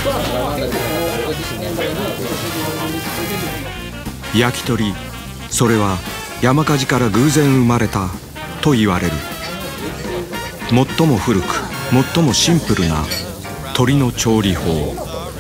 焼き鳥、それは山火事から偶然生まれたと言われる。最も古く最もシンプルな鳥の調理法。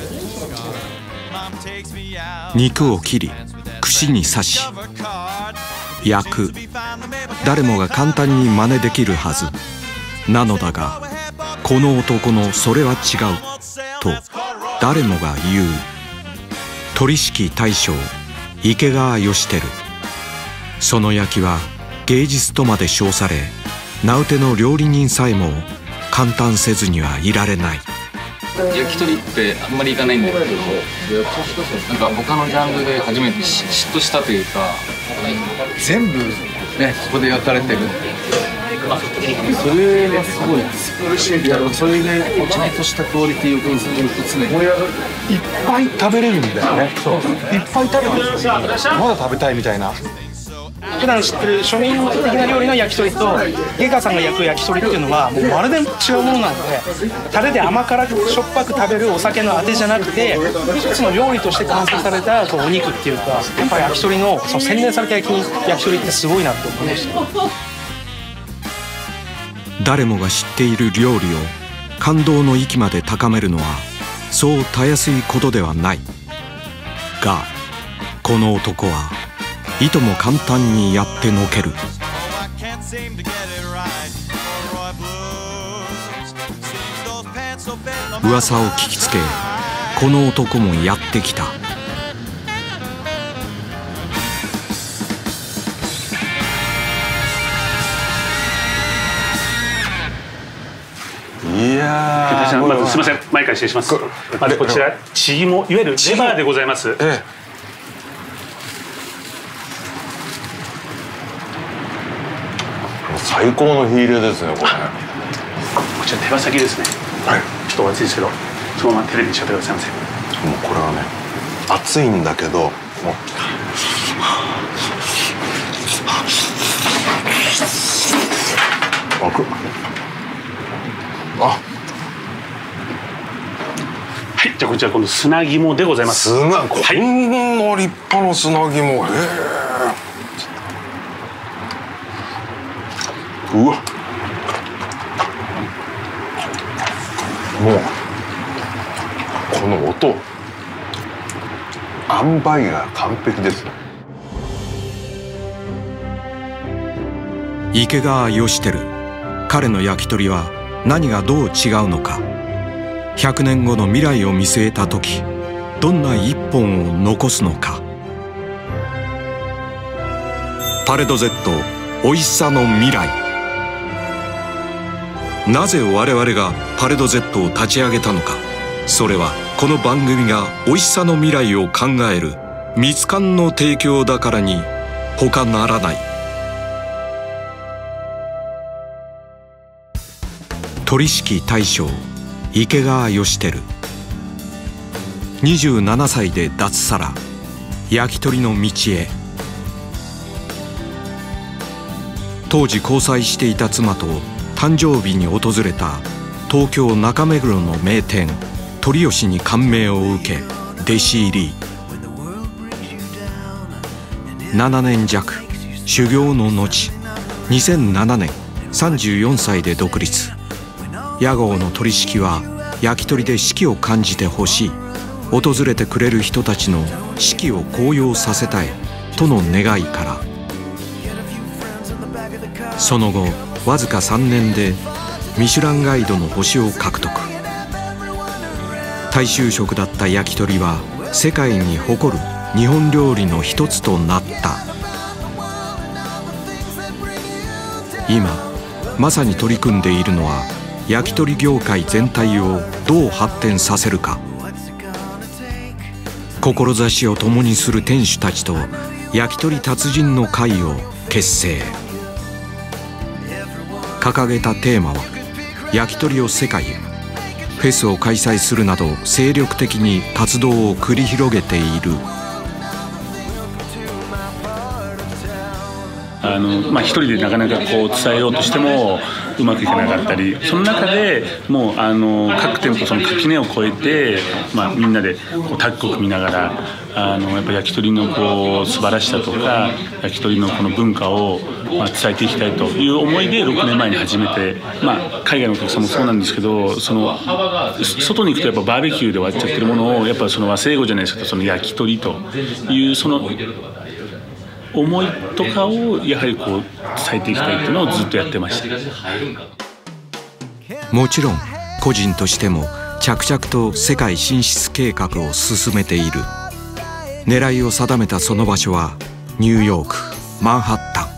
肉を切り串に刺し焼く。誰もが簡単に真似できるはずなのだが、この男のそれは違うと誰もが言う。鳥式大将池川義輝。その焼きは芸術とまで称され、名うての料理人さえも感嘆せずにはいられない。 焼き鳥ってあんまりいかないんだけど、なんか他のジャンルで初めて嫉妬したというか、 全部ねここで焼かれてる。それがすごいです。それでちゃんとしたクオリティをずっと常にいっぱい食べれるんだよね。そう、いっぱい食べてる。まだ食べたいみたいな。 普段知ってる庶民的な料理の焼き鳥とゲカさんが焼く焼き鳥っていうのはもうまるで違うものなので、タレで甘辛くしょっぱく食べるお酒のあてじゃなくて、一つの料理として完成されたお肉っていうか、やっぱ焼き鳥のその洗練された焼き鳥ってすごいなって思いました。 誰もが知っている料理を感動の域まで高めるのはそうたやすいことではないが、この男はいとも簡単にやってのける。噂を聞きつけ、この男もやってきた。 いやー、まずすみません、前から失礼します。まずこちらチーモ、いわゆるレバーでございます。 最高の火入れですね、これ。こちら手羽先ですね。はい。ちょっとお熱いですけど、そのままテレビにしちゃってくださいませ。 もうこれはね、熱いんだけど、もう。 はい、じゃあこちら今度砂肝でございます。 こんな立派な砂肝。うわ。もうこの音、塩梅が完璧です。 池川義輝、彼の焼き鳥は何がどう違うのか。100年後の未来を見据えた時、どんな一本を残すのか。パレド Z おいしさの未来。なぜ我々がパレド Z を立ち上げたのか。それはこの番組がおいしさの未来を考えるミツカンの提供だからに他ならない。鳥式大将池川義輝、27歳で脱サラ、焼き鳥の道へ。当時交際していた妻と誕生日に訪れた東京中目黒の名店鳥吉に感銘を受け弟子入り。7年弱修行の後、2007年34歳で独立。屋号の鳥式は焼き鳥で四季を感じてほしい、訪れてくれる人たちの四季を高揚させたいとの願いから。その後わずか3年でミシュランガイドの星を獲得。大衆食だった焼き鳥は世界に誇る日本料理の一つとなった。今まさに取り組んでいるのは焼き鳥業界全体をどう発展させるか。志を共にする店主たちと焼き鳥達人の会を結成。掲げたテーマは焼き鳥を世界へ。フェスを開催するなど精力的に活動を繰り広げている。 一人でなかなかこう伝えようとしてもうまくいかなかったり、その中でもう各店舗その垣根を越えて、みんなでこうタッグを組みながらやっぱ焼き鳥のこう素晴らしさとか焼き鳥のこの文化を伝えていきたいという思いで6年前に始めて、海外のお客さんもそうなんですけど、その外に行くとやっぱバーベキューで終わっちゃってるものをやっぱその和製英語じゃないですけど、その焼き鳥というその思いとかをやはりこう伝えていきたいっていうのをずっとやってました。 もちろん個人としても着々と世界進出計画を進めている。狙いを定めたその場所はニューヨークマンハッタン。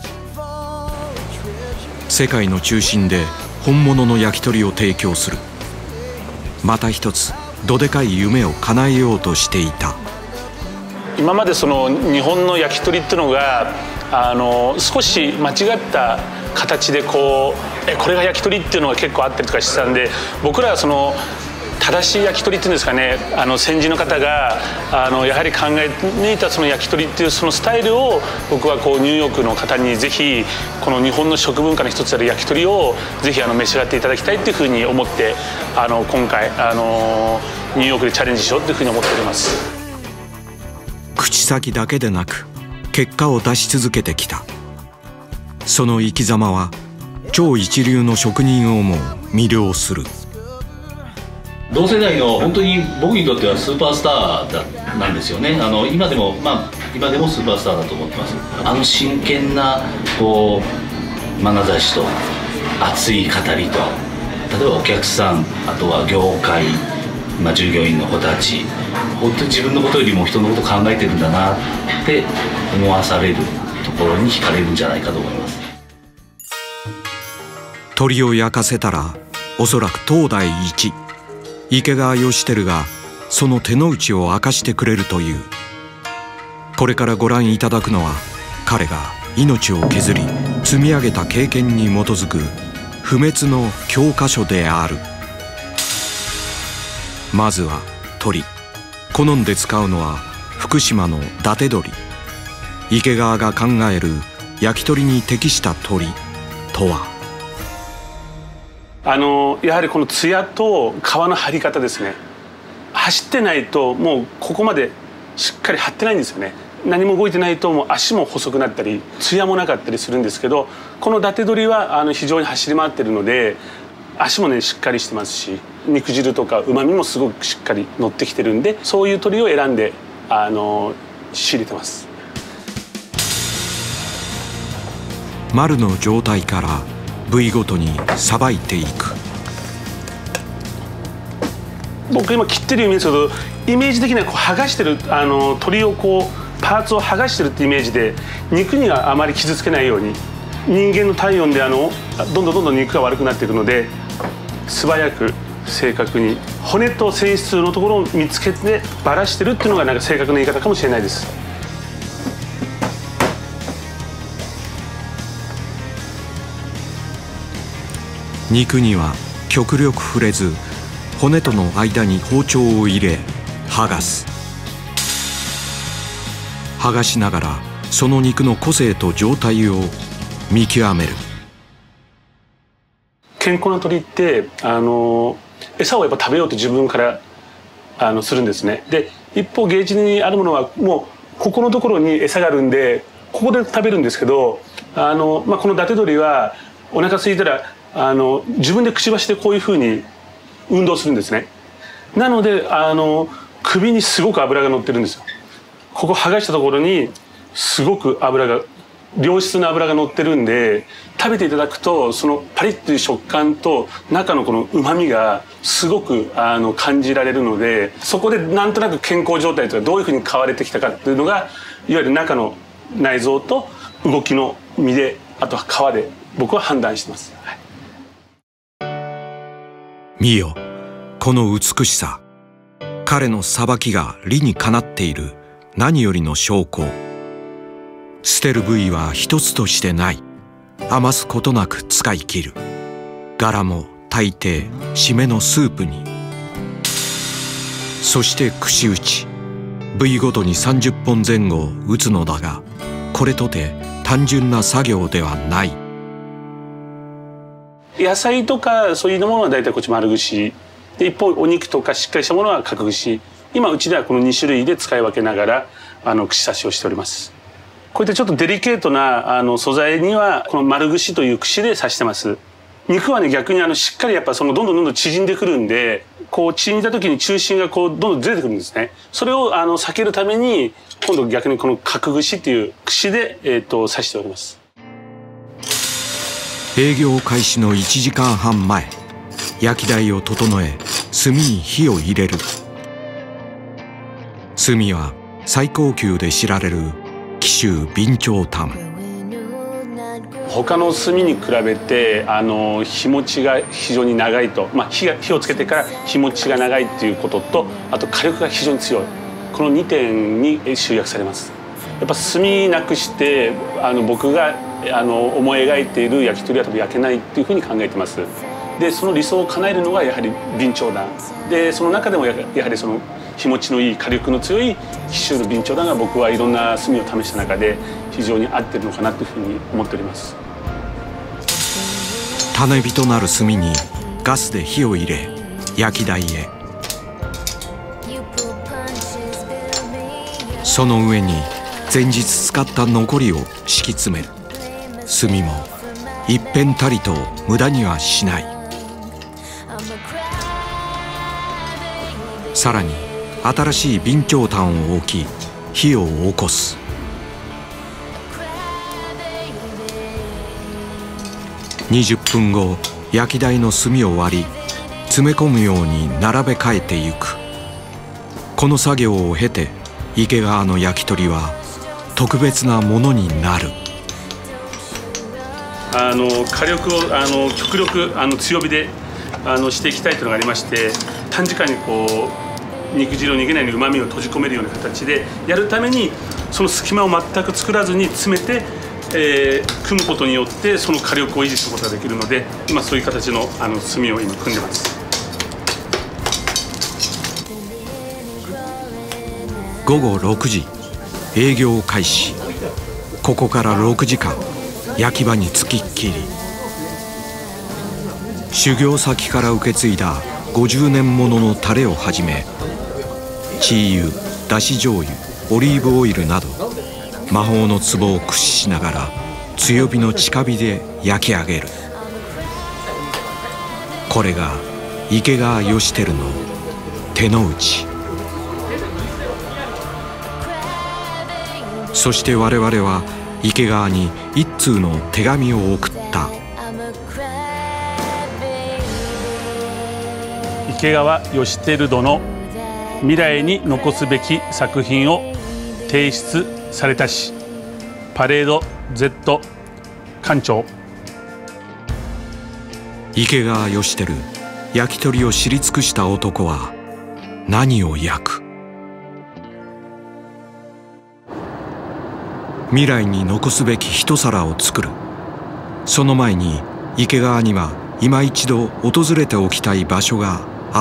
世界の中心で本物の焼き鳥を提供する。また一つどでかい夢を叶えようとしていた。 今までその日本の焼き鳥っていうのが少し間違った形でこれが焼き鳥っていうのが結構あったりとかしてたんで、僕らはその正しい焼き鳥っていうんですかね、先人の方がやはり考え抜いたその焼き鳥っていうそのスタイルを僕はこうニューヨークの方にぜひこの日本の食文化の一つである焼き鳥をぜひ召し上がっていただきたいっていうふうに思って今回ニューヨークでチャレンジしようっていうふうに思っております。 口先だけでなく結果を出し続けてきた。その生き様は超一流の職人をも魅了する。 同世代の本当に僕にとってはスーパースターなんですよね。今でも今でもスーパースターだと思ってます。真剣なこう眼差しと熱い語りと、例えばお客さん、あとは業界、従業員の子たち、本当に自分のことよりも人のことを考えてるんだなって思わされるところに惹かれるんじゃないかと思います。 鳥を焼かせたらおそらく当代一、池川義輝がその手の内を明かしてくれるという。これからご覧いただくのは彼が命を削り積み上げた経験に基づく不滅の教科書である。まずは鳥。好んで使うのは福島の伊達鶏。池川が考える焼き鳥に適した鳥とは。 やはりこのツヤと皮の張り方ですね。走ってないともうここまでしっかり張ってないんですよね。何も動いてないともう足も細くなったりツヤもなかったりするんですけど、この伊達鶏は非常に走り回ってるので足もねしっかりしてますし、肉汁とか旨味もすごくしっかり乗ってきてるんで、そういう鶏を選んで仕入れてます。 丸の状態から部位ごとにさばいていく。 僕今切ってるイメージですけど、イメージ的にはこう剥がしてる鶏をこうパーツを剥がしてるってイメージで、肉にはあまり傷つけないように、人間の体温でどんどん肉が悪くなっていくので、素早く正確に骨と繊維質のところを見つけてばらしてるっていうのがなんか正確な言い方かもしれないです。 肉には極力触れず骨との間に包丁を入れ剥がす。剥がしながらその肉の個性と状態を見極める。 健康な鶏って餌をやっぱ食べようと自分からするんですね。で一方ゲージにあるものはもうここのところに餌があるんでここで食べるんですけど、この伊達鶏はお腹空いたら自分でくちばしでこういうふうに運動するんですね。なので首にすごく脂が乗ってるんですよ。ここ剥がしたところにすごく良質な脂が乗ってるんで、食べていただくとそのパリッという食感と中のこの旨味がすごく感じられるので、そこでなんとなく健康状態というかどういうふうに飼われてきたかっていうのがいわゆる中の内臓と動きの身で、あとは皮で僕は判断してます。 見よこの美しさ。彼のさばきが理にかなっている何よりの証拠。捨てる部位は一つとしてない。余すことなく使い切る。柄も大抵締めのスープに。そして串打ち。部位ごとに30本前後打つのだが、これとて単純な作業ではない。 野菜とかそういうものは大体こっち丸串で、一方お肉とかしっかりしたものは角串。今うちではこの2種類で使い分けながら串刺しをしております。こういったちょっとデリケートな素材にはこの丸串という串で刺してます。肉はね、逆にしっかりやっぱどんどん縮んでくるんで、こう縮んだ時に中心がこうどんどんずれてくるんですね。それを避けるために今度逆にこの角串っていう串で刺しております。 営業開始の1時間半前、焼き台を整え炭に火を入れる。炭は最高級で知られる紀州備長炭。 他の炭に比べて日持ちが非常に長いと、火をつけてから日持ちが長いっていうことと、あと火力が非常に強い、この2点に集約されます。やっぱ炭なくして僕が思い描いている焼き鳥は多分焼けないっていうふうに考えてます。でその理想を叶えるのがやはり備長炭で、その中でもやはりその日持ちのいい火力の強い紀州の備長炭が僕はいろんな炭を試した中で非常に合ってるのかなというふうに思っております。 種火となる炭にガスで火を入れ焼き台へ。その上に前日使った残りを敷き詰める。炭も一辺たりと無駄にはしない。さらに新しい備長炭を置き火を起こす。20分後、焼き台の炭を割り詰め込むように並べ替えてゆく。この作業を経て池川の焼き鳥は特別なものになる。 火力を極力強火でしていきたいというのがありまして、短時間にこう肉汁を逃げないように旨味を閉じ込めるような形でやるために、その隙間を全く作らずに詰めて、組むことによってその火力を維持することができるので、今そういう形の炭を今組んでます。 午後6時営業開始。ここから6時間焼き場につきっきり。修行先から受け継いだ50年もののタレをはじめ、チー油、だし醤油、オリーブオイルなど魔法の壺を駆使しながら強火の直火で焼き上げる。これが池川義輝の手の内。そして我々は池川に一通の手紙を送った。 池川義輝殿、未来に残すべき作品を提出されたし、パレード Z 館長。 池川義輝、焼き鳥を知り尽くした男は何を焼く。未来に残すべき一皿を作る。その前に池川には今一度訪れておきたい場所があった。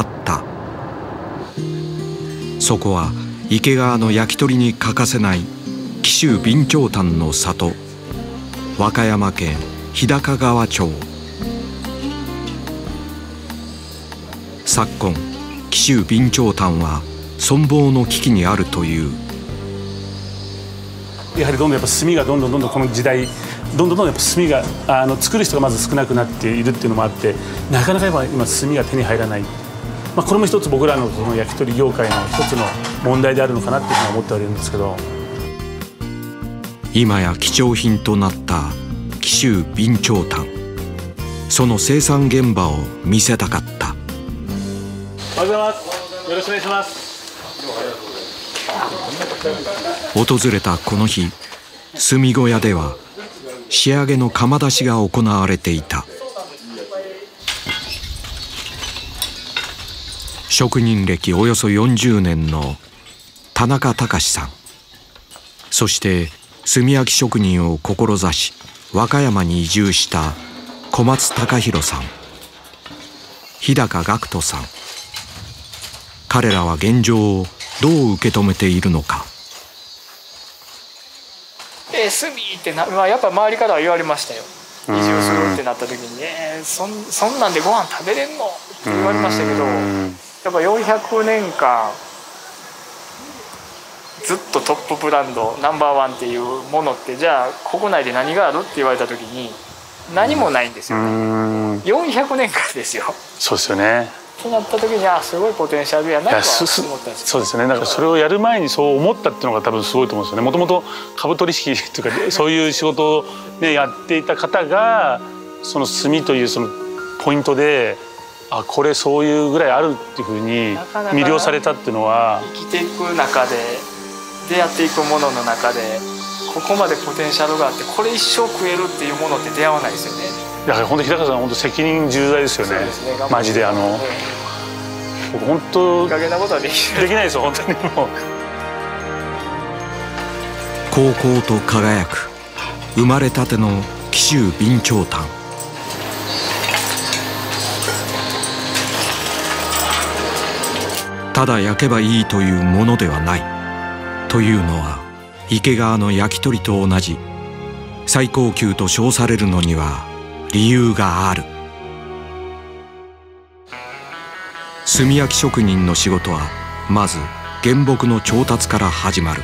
そこは池川の焼き鳥に欠かせない紀州備長炭の里、和歌山県日高川町。昨今紀州備長炭は存亡の危機にあるという。 やはりどんどんやっぱ炭がどんどんこの時代どんどんやっぱ炭が作る人がまず少なくなっているっていうのもあって、なかなか今炭が手に入らない。これも一つ僕らのその焼き鳥業界の一つの問題であるのかなっていうふうに思ってはいるんですけど、 今や貴重品となった紀州備長炭、その生産現場を見せたかった。 おはようございます。よろしくお願いします。 訪れたこの日、炭小屋では仕上げの窯出しが行われていた。職人歴およそ40年の田中隆さん、そして炭焼き職人を志し和歌山に移住した小松隆弘さん、日高学人さん。彼らは現状をどう受け止めているのか。 炭ってまあやっぱ周りからは言われましたよ。移住するってなった時にそんなんでご飯食べれんのって言われましたけど、やっぱ400年間ずっとトップブランドナンバーワンっていうものって、じゃあ国内で何があるって言われた時に何もないんですよね。400年間ですよ。 そうですよね。 となった時にすごいポテンシャルやなとは思ったんです。 そうですね。だからそれをやる前にそう思ったっていうのが多分すごいと思うんですよね。もともと株取引っていうかそういう仕事をねやっていた方がその炭というそのポイントでこれそういうぐらいあるっていうふうに魅了されたっていうのは、 生きていく中で出会っていくものの中でここまでポテンシャルがあってこれ一生食えるっていうものって出会わないですよね。 だから本当日高さん本当責任重大ですよね。マジで僕本当いい加減なことはできないですよ本当に。もう高校と輝く生まれたての紀州備長炭。ただ焼けばいいというものではないというのは、池川の焼き鳥と同じ最高級と称されるのには理由がある。炭焼き職人の仕事はまず原木の調達から始まる。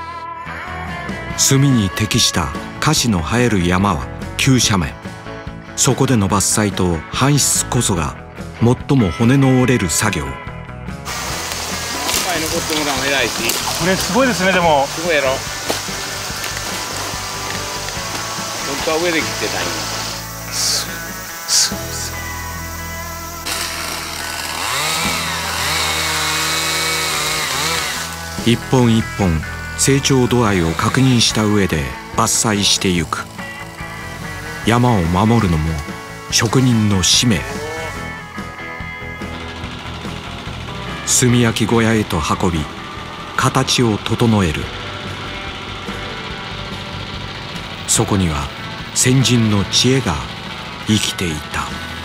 炭に適した樫の生える山は急斜面。そこでの伐採と搬出こそが最も骨の折れる作業。 残ってもらうの偉いし。 これすごいですね。でもすごいやろ。本当は上で切ってたんよ。 一本一本成長度合いを確認した上で伐採してゆく。山を守るのも職人の使命。炭焼き小屋へと運び形を整える。そこには先人の知恵が生きていた。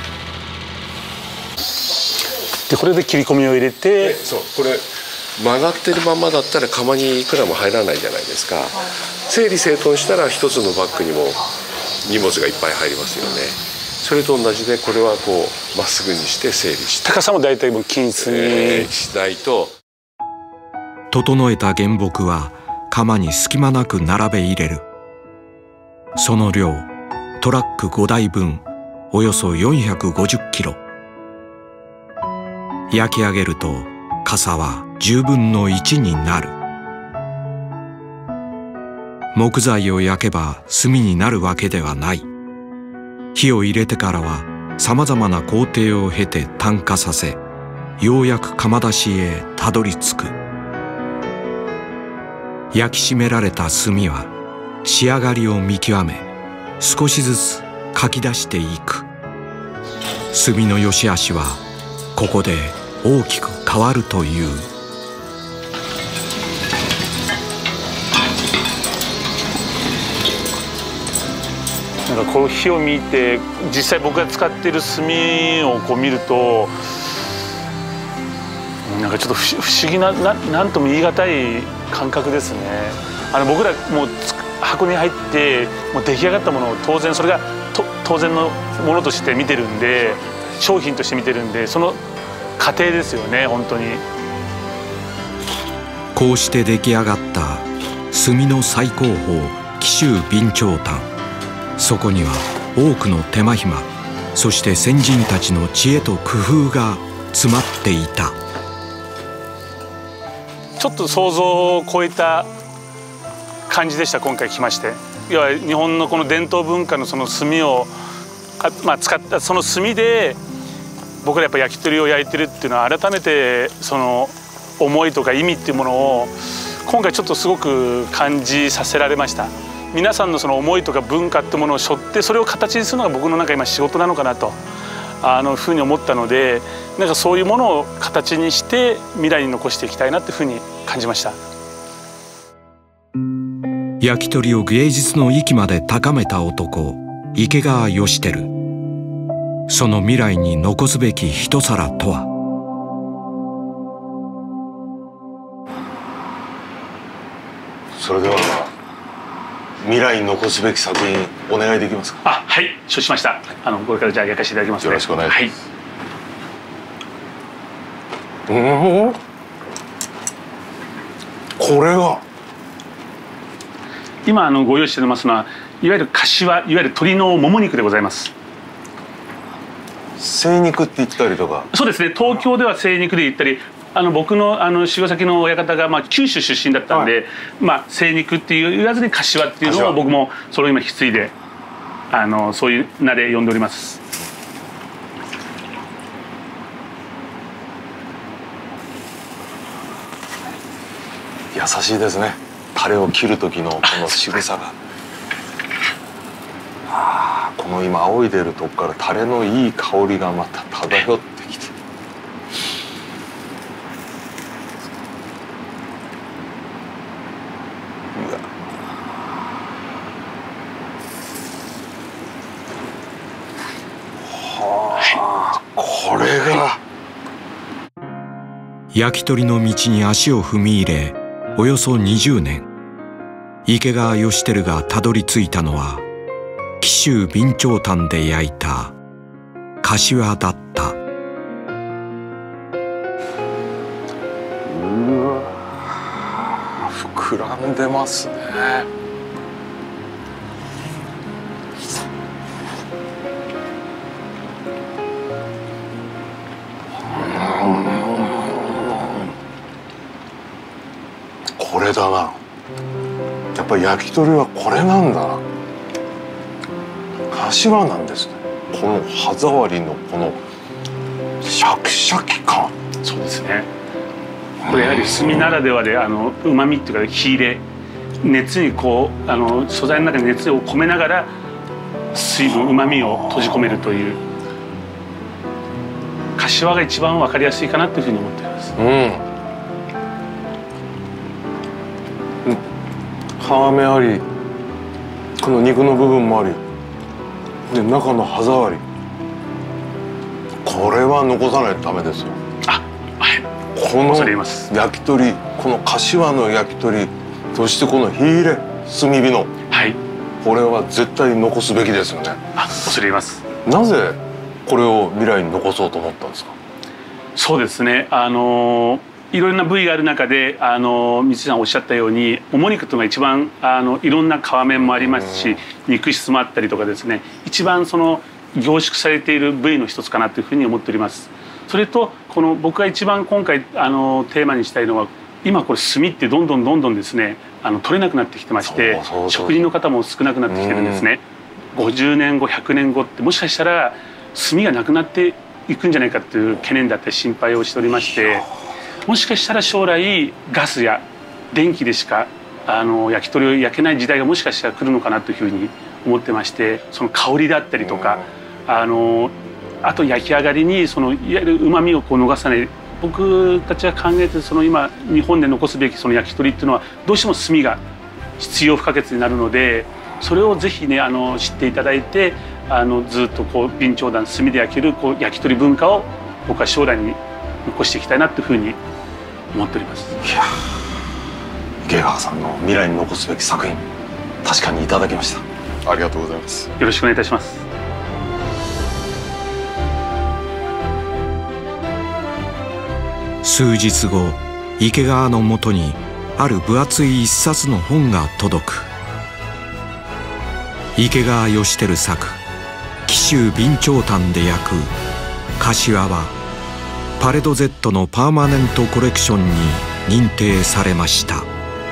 でこれで切り込みを入れて、 そうこれ曲がってるままだったら釜にいくらも入らないじゃないですか。整理整頓したら一つのバッグにも荷物がいっぱい入りますよね。それと同じでこれはこうまっすぐにして整理して高さも大体もう均一にしないと。 整えた原木は釜に隙間なく並べ入れる。その量トラック5台分、およそ450キロ。焼き上げると傘は10分の1になる。木材を焼けば炭になるわけではない。火を入れてからはさまざまな工程を経て炭化させ、ようやく窯出しへたどり着く。焼き締められた炭は仕上がりを見極め、少しずつかき出していく。炭の良し悪しはここで大きく変わるという。 なんかこう火を見て実際僕が使っている炭をこう見ると、なんかちょっと不思議な、なんとも言い難い感覚ですね。僕らもう箱に入ってもう出来上がったものを当然それが当然のものとして見てるんで、商品として見てるんで、その過程ですよね本当に。 こうして出来上がった炭の最高峰紀州備長炭。そこには多くの手間暇、そして先人たちの知恵と工夫が詰まっていた。 ちょっと想像を超えた感じでした今回来まして。要は日本のこの伝統文化のその炭を使ったその炭で僕らやっぱ焼き鳥を焼いてるっていうのは、改めてその思いとか意味っていうものを今回ちょっとすごく感じさせられました。皆さんのその思いとか文化ってものを背負って、それを形にするのが僕のなんか今仕事なのかなとふうに思ったので、なんかそういうものを形にして未来に残していきたいなっていうふうに感じました。 焼き鳥を芸術の域まで高めた男、池川義輝。その未来に残すべき一皿とは。 それでは未来に残すべき作品お願いできますか？ あ、はい、承知しました。これからじゃあ焼かせていただきますので。 よろしくお願いします。 はい、 これが今ご用意していますのは、いわゆる柏、いわゆる鶏のもも肉でございます。 精肉って言ったりとか。 そうですね、東京では精肉で言ったり、僕の修行先の親方が九州出身だったんで、精肉って言わずに柏っていうのを僕もそれを今引き継いでそういう名で呼んでおります。 優しいですね。タレを切る時のこの仕草がこの今仰いでるとこからタレのいい香りがまた漂ってきて、これが焼き鳥の道に足を踏み入れおよそ20年、池川義輝がたどり着いたのは紀州備長炭で焼いた柏だった。 うわ、膨らんでますね。これだな。やっぱり焼き鳥はこれなんだな。柏なんですね。この歯触りのこのシャキシャキ感。 そうですね。これやはり炭ならではでうまみっていうか火入れ、熱に素材の中に熱を込めながら水分うまみを閉じ込めるという柏が一番わかりやすいかなというふうに思っています。 皮目あり、この肉の部分もありで、中の歯触り、これは残さないとダメですよ。この焼き鳥、この柏の焼き鳥、そしてこの火入れ炭火の、これは絶対残すべきですよね。 恐れ入ります。 なぜこれを未来に残そうと思ったんですか？ そうですね、いろんな部位がある中で光さんおっしゃったようにもも肉というのが一番いろんな皮面もありますし、肉質もあったりとかですね、一番凝縮されている部位の一つかなというふうに思っております。それと僕が一番今回テーマにしたいのは、今これ炭ってどんどんですね取れなくなってきてまして、職人の方も少なくなってきてるんですね。50年後100年後ってもしかしたら炭がなくなっていくんじゃないかっていう懸念だったり心配をしておりまして、もしかしたら将来ガスや電気でしか焼き鳥を焼けない時代がもしかしたら来るのかなというふうに思ってまして、その香りだったりとかあと焼き上がりにいわゆるうまみを逃さない、僕たちが考えて今日本で残すべき焼き鳥っていうのはどうしても炭が必要不可欠になるので、それをぜひね知っていただいてずっと備長炭炭で焼ける焼き鳥文化を僕は将来に残していきたいなというふうに思っております。 いや、池川さんの未来に残すべき作品、確かにいただきました。ありがとうございます。 よろしくお願いいたします。 数日後、池川のもとにある分厚い一冊の本が届く。池川義輝作「紀州備長炭で焼く柏」はパレド Z のパーマネントコレクションに認定されました。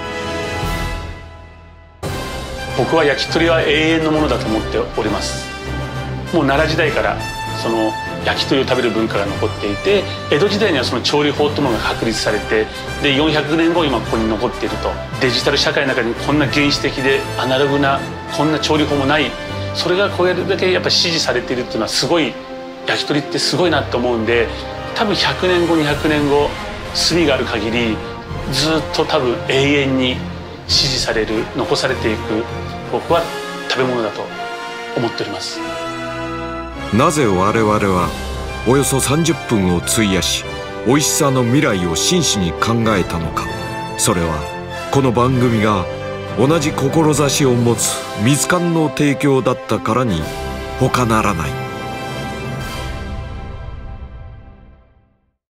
僕は焼き鳥は永遠のものだと思っております。もう奈良時代から焼き鳥を食べる文化が残っていて、江戸時代には調理法というものが確立されて、で400年後今ここに残っていると。デジタル社会の中にこんな原始的でアナログなこんな調理法もない、それがこれだけやっぱ支持されているっていうのはすごい、焼き鳥ってすごいなと思うんで、多分100年後200年後炭がある限りずっと多分永遠に支持される、残されていく、僕は食べ物だと思っております。 なぜ我々はおよそ30分を費やし美味しさの未来を真摯に考えたのか。それはこの番組が同じ志を持つミツカンの提供だったからに他ならない。